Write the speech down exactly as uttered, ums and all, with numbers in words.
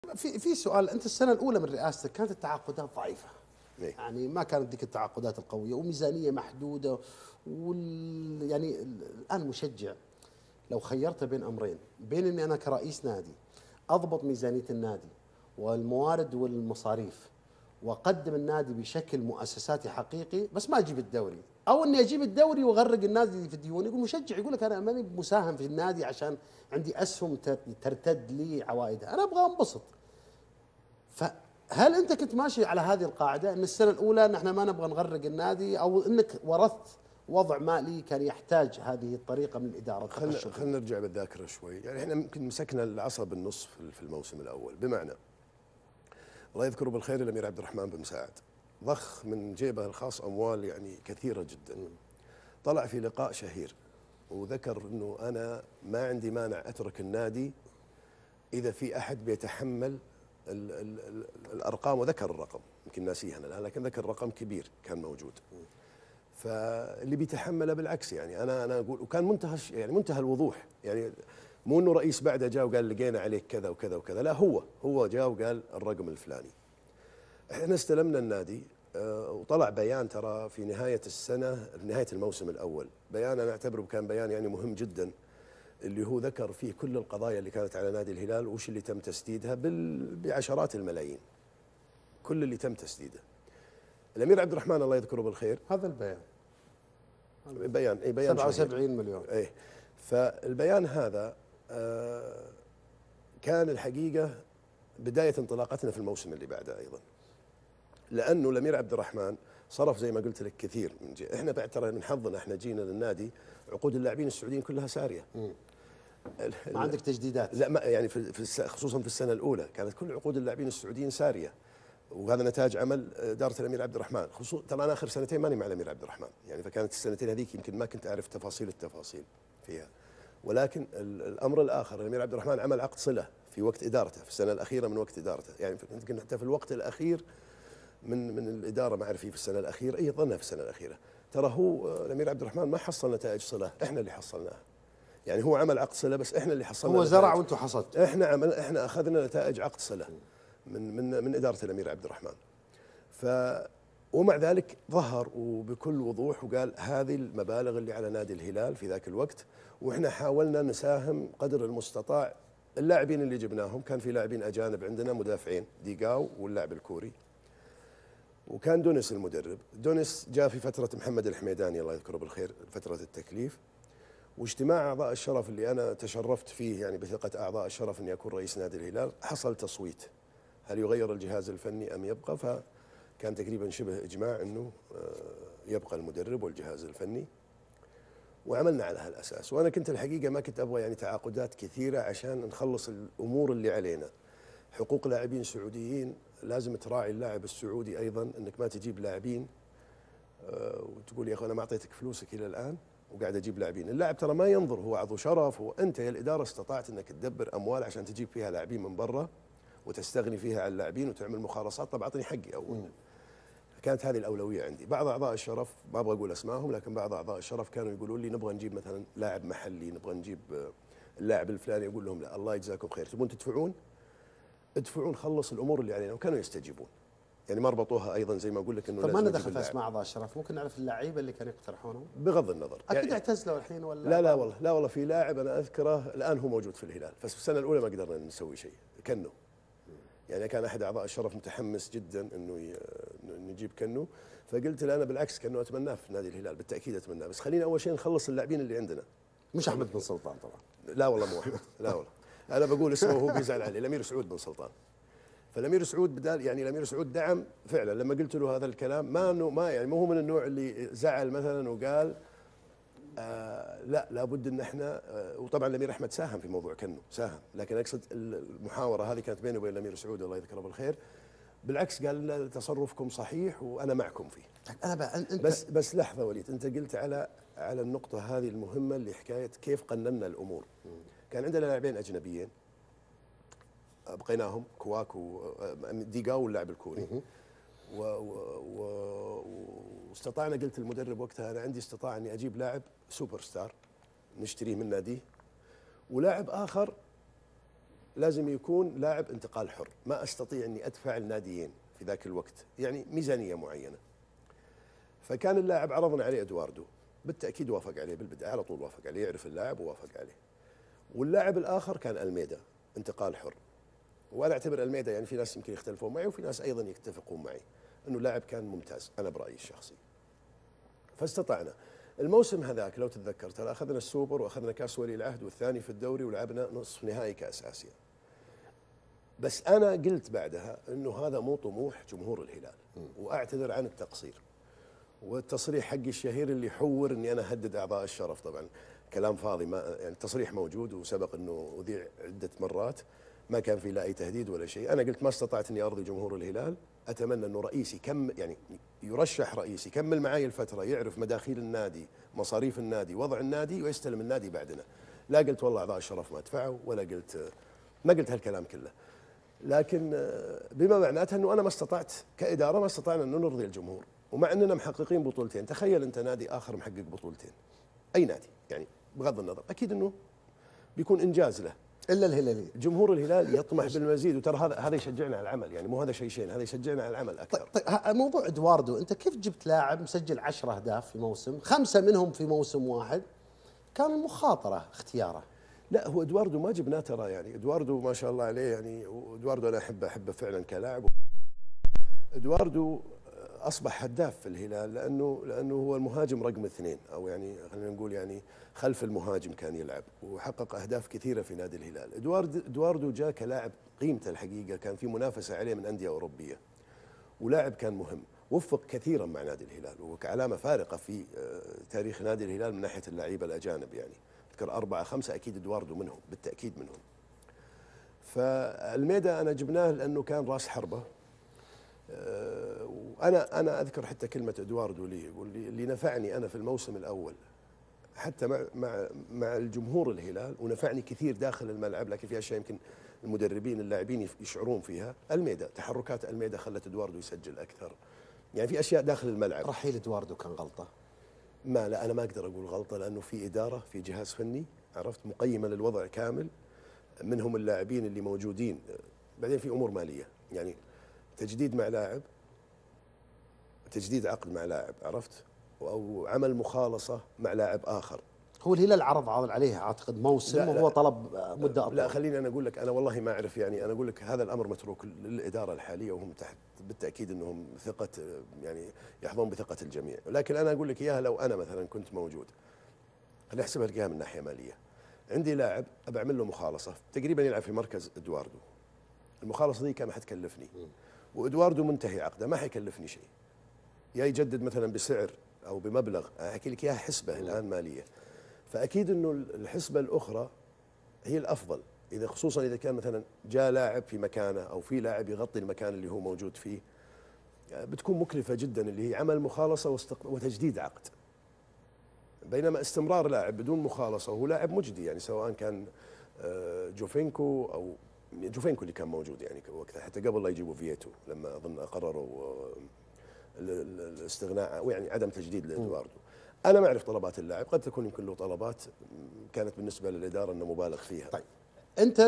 في في سؤال، انت السنه الاولى من رئاستك كانت التعاقدات ضعيفه. إيه؟ يعني ما كانت ذيك التعاقدات القويه وميزانيه محدوده. وال يعني الان مشجع لو خيرته بين امرين، بين اني انا كرئيس نادي اضبط ميزانيه النادي والموارد والمصاريف واقدم النادي بشكل مؤسساتي حقيقي بس ما اجيب الدوري، او اني اجيب الدوري واغرق النادي في الديون. يقول مشجع، يقول لك انا ماني مساهم في النادي عشان عندي اسهم ترتد لي عوائدها، انا ابغى انبسط. فهل انت كنت ماشي على هذه القاعده ان السنه الاولى ان احنا ما نبغى نغرق النادي، او انك ورثت وضع مالي كان يحتاج هذه الطريقه من الاداره؟ خلينا خلينا نرجع بالذاكره شوي. يعني احنا يمكن مسكنا العصا بالنص في الموسم الاول، بمعنى الله يذكره بالخير الامير عبد الرحمن بن مساعد ضخ من جيبه الخاص اموال يعني كثيره جدا. طلع في لقاء شهير وذكر انه انا ما عندي مانع اترك النادي اذا في احد بيتحمل ال ال ال الارقام، وذكر الرقم يمكن ناسيها انا الان، لكن ذكر رقم كبير كان موجود. فاللي بيتحمله بالعكس، يعني انا انا اقول، وكان منتهى يعني منتهى الوضوح، يعني مو انه رئيس بعده جاء وقال لقينا عليك كذا وكذا وكذا، لا هو هو جاء وقال الرقم الفلاني. احنا استلمنا النادي آه وطلع بيان ترى في نهايه السنه، في نهايه الموسم الاول، بيان انا اعتبره كان بيان يعني مهم جدا، اللي هو ذكر فيه كل القضايا اللي كانت على نادي الهلال وش اللي تم تسديدها بعشرات الملايين، كل اللي تم تسديده. الامير عبد الرحمن الله يذكره بالخير، هذا البيان بيان اي بيان سبعة وسبعين مليون. اي فالبيان هذا آه كان الحقيقه بدايه انطلاقتنا في الموسم اللي بعده ايضا، لانه الامير عبد الرحمن صرف زي ما قلت لك كثير من جي. احنا بعد ترى من حظنا احنا جينا للنادي عقود اللاعبين السعوديين كلها ساريه. ما عندك تجديدات؟ لا، ما يعني في في خصوصا في السنه الاولى كانت كل عقود اللاعبين السعوديين ساريه، وهذا نتاج عمل اداره الامير عبد الرحمن. خصوصا ترى انا اخر سنتين ماني مع الامير عبد الرحمن، يعني فكانت السنتين هذيك يمكن ما كنت اعرف تفاصيل التفاصيل فيها، ولكن الامر الاخر الامير عبد الرحمن عمل عقد صله في وقت ادارته، في السنه الاخيره من وقت ادارته، يعني يمكن حتى في الوقت الاخير من من الاداره، ما اعرف في السنه الاخيره، اي ظنها في السنه الاخيره، ترى هو الامير عبد الرحمن ما حصل نتائج صله، احنا اللي حصلناها. يعني هو عمل عقد صله بس احنا اللي حصلنا، هو زرع وانتم حصدتوا. احنا عمل احنا اخذنا نتائج عقد صله من من من اداره الامير عبد الرحمن. ف ومع ذلك ظهر وبكل وضوح وقال هذه المبالغ اللي على نادي الهلال في ذاك الوقت، واحنا حاولنا نساهم قدر المستطاع. اللاعبين اللي جبناهم كان في لاعبين اجانب عندنا مدافعين، ديقاو واللاعب الكوري، وكان دونيس المدرب. دونيس جاء في فتره محمد الحميداني الله يذكره بالخير، فتره التكليف. واجتماع اعضاء الشرف اللي انا تشرفت فيه يعني بثقه اعضاء الشرف اني اكون رئيس نادي الهلال، حصل تصويت هل يغير الجهاز الفني ام يبقى، فكان تقريبا شبه اجماع انه يبقى المدرب والجهاز الفني، وعملنا على هالاساس. وانا كنت الحقيقه ما كنت ابغى يعني تعاقدات كثيره عشان نخلص الامور اللي علينا. حقوق لاعبين سعوديين لازم تراعي اللاعب السعودي ايضا، انك ما تجيب لاعبين وتقول يا اخي انا ما اعطيتك فلوسك الى الان وقاعد اجيب لاعبين. اللاعب ترى ما ينظر هو عضو شرف، هو انت يا الاداره استطعت انك تدبر اموال عشان تجيب فيها لاعبين من برا وتستغني فيها عن اللاعبين وتعمل مخالصات، طب اعطني حقي اول. كانت هذه الاولويه عندي. بعض اعضاء الشرف ما ابغى اقول اسمائهم، لكن بعض اعضاء الشرف كانوا يقولوا لي نبغى نجيب مثلا لاعب محلي، نبغى نجيب اللاعب الفلاني. اقول لهم لا، الله يجزاكم خير، تبون تدفعون ادفعون، خلص الامور اللي علينا. وكانوا يستجيبون، يعني ما ربطوها ايضا زي ما اقول لك انه طب ما ندخل في اسماء اعضاء الشرف، ممكن نعرف اللعيبه اللي كانوا يقترحونهم بغض النظر. اكيد يعني اعتزلوا الحين ولا لا لا والله لا والله في لاعب انا اذكره الان هو موجود في الهلال، بس في السنه الاولى ما قدرنا نسوي شيء. كنو يعني كان احد اعضاء الشرف متحمس جدا انه نجيب كنو، فقلت له انا بالعكس كنو اتمناه في نادي الهلال، بالتاكيد اتمناه، بس خلينا اول شيء نخلص اللاعبين اللي عندنا. مش احمد بن سلطان طبعا؟ لا والله مو احمد، لا والله انا بقول اسمه وهو بيزعل علي، الامير سعود بن سلطان. فالامير سعود بدال يعني الامير سعود دعم فعلا لما قلت له هذا الكلام، ما انه ما يعني مو هو من النوع اللي زعل مثلا وقال آه لا لابد ان احنا آه وطبعا الامير احمد ساهم في موضوع كنو، ساهم، لكن اقصد المحاوره هذه كانت بيني وبين الامير سعود الله يذكره بالخير. بالعكس قال تصرفكم صحيح وانا معكم فيه. انا بقى انت بس بس لحظه وليد، انت قلت على على النقطه هذه المهمه اللي حكايه كيف قننا الامور. كان عندنا لاعبين اجنبيين بقيناهم، كواك وديقاو واللاعب الكوري، و و و واستطعنا، قلت المدرب وقتها انا عندي استطاع اني اجيب لاعب سوبر ستار نشتريه من ناديه، ولاعب اخر لازم يكون لاعب انتقال حر، ما استطيع اني ادفع الناديين في ذاك الوقت، يعني ميزانيه معينه. فكان اللاعب عرضنا عليه ادواردو، بالتاكيد وافق عليه بالبدايه، على طول وافق عليه، يعرف اللاعب ووافق عليه. واللاعب الاخر كان الميدا، انتقال حر. وانا اعتبر الميدا، يعني في ناس يمكن يختلفون معي وفي ناس ايضا يتفقون معي انه لاعب كان ممتاز، انا برايي الشخصي. فاستطعنا الموسم هذاك لو تتذكر ترى اخذنا السوبر واخذنا كاس ولي العهد والثاني في الدوري ولعبنا نصف نهائي كاس اسيا. بس انا قلت بعدها انه هذا مو طموح جمهور الهلال، واعتذر عن التقصير. والتصريح حقي الشهير اللي حور اني انا اهدد اعضاء الشرف، طبعا كلام فاضي، ما يعني التصريح موجود وسبق انه اذيع عده مرات، ما كان في لا اي تهديد ولا شيء. انا قلت ما استطعت اني ارضي جمهور الهلال، اتمنى انه رئيسي كم يعني يرشح رئيسي يكمل معي الفتره، يعرف مداخيل النادي، مصاريف النادي، وضع النادي، ويستلم النادي بعدنا. لا قلت والله اعضاء الشرف ما دفعوا، ولا قلت ما قلت هالكلام كله. لكن بما معناته انه انا ما استطعت كاداره، ما استطعنا انه نرضي الجمهور، ومع اننا محققين بطولتين. تخيل انت نادي اخر محقق بطولتين، اي نادي يعني بغض النظر، اكيد انه بيكون انجاز له. الا الهلالي، جمهور الهلال يطمح بالمزيد، وترى هذا هذا يشجعنا على العمل، يعني مو هذا شيء شيء هذا يشجعنا على العمل اكثر. طيب, طيب موضوع ادواردو، انت كيف جبت لاعب مسجل عشرة اهداف في موسم، خمسه منهم في موسم واحد، كان المخاطره اختياره؟ لا هو ادواردو ما جبناه ترى، يعني ادواردو ما شاء الله عليه، يعني ادواردو انا احبه احبه فعلا كلاعب. ادواردو اصبح هداف في الهلال لانه لانه هو المهاجم رقم اثنين، او يعني خلينا نقول يعني خلف المهاجم كان يلعب، وحقق اهداف كثيره في نادي الهلال. ادواردو ادواردو جاء كلاعب قيمته الحقيقه كان في منافسه عليه من انديه اوروبيه، ولاعب كان مهم، وفق كثيرا مع نادي الهلال، وكعلامه فارقه في تاريخ نادي الهلال من ناحيه اللعيبه الاجانب، يعني اذكر اربعه خمسه اكيد ادواردو منهم، بالتاكيد منهم. فالميدا انا جبناه لانه كان راس حربه. وانا انا اذكر حتى كلمه ادواردو لي يقول لي اللي نفعني انا في الموسم الاول حتى مع مع مع الجمهور الهلال، ونفعني كثير داخل الملعب، لكن في اشياء يمكن المدربين اللاعبين يشعرون فيها. الميدا، تحركات الميدا خلت ادواردو يسجل اكثر، يعني في اشياء داخل الملعب. رحيل ادواردو كان غلطه؟ ما لا انا ما اقدر اقول غلطه، لانه في اداره، في جهاز فني عرفت مقيمه للوضع كامل، منهم اللاعبين اللي موجودين. بعدين في امور ماليه، يعني تجديد مع لاعب، تجديد عقد مع لاعب عرفت، او عمل مخالصه مع لاعب اخر. هو الهلال عرض عرض عليه اعتقد موسم، لا وهو لا طلب مده اطول. لا خليني انا اقول لك، انا والله ما اعرف، يعني انا اقول لك هذا الامر متروك للاداره الحاليه، وهم تحت بالتاكيد انهم ثقه، يعني يحظون بثقه الجميع. لكن انا اقول لك اياها، لو انا مثلا كنت موجود، خلينا نحسبها لك من ناحيه ماليه. عندي لاعب ابى اعمل له مخالصه تقريبا يلعب في مركز ادواردو، المخالصه دي كان ما حتكلفني، وادواردو منتهي عقده ما حيكلفني شيء، يا يجدد مثلا بسعر او بمبلغ، احكي لك اياها حسبه الان ماليه. فاكيد انه الحسبه الاخرى هي الافضل، اذا خصوصا اذا كان مثلا جاء لاعب في مكانه، او في لاعب يغطي المكان اللي هو موجود فيه، بتكون مكلفه جدا، اللي هي عمل مخالصه وتجديد عقد. بينما استمرار لاعب بدون مخالصه وهو لاعب مجدي، يعني سواء كان جوفينكو او جوفينكو اللي كان موجود يعني وقتها، حتى قبل لا يجيبوا فييتو، لما اظن قرروا الاستغناء ويعني عدم تجديد لادواردو. انا ما اعرف طلبات اللاعب، قد تكون يمكن له طلبات كانت بالنسبه للاداره انه مبالغ فيها. طيب انت